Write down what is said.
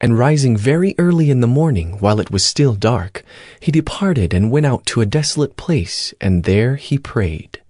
And rising very early in the morning, while it was still dark, he departed and went out to a desolate place, and there he prayed.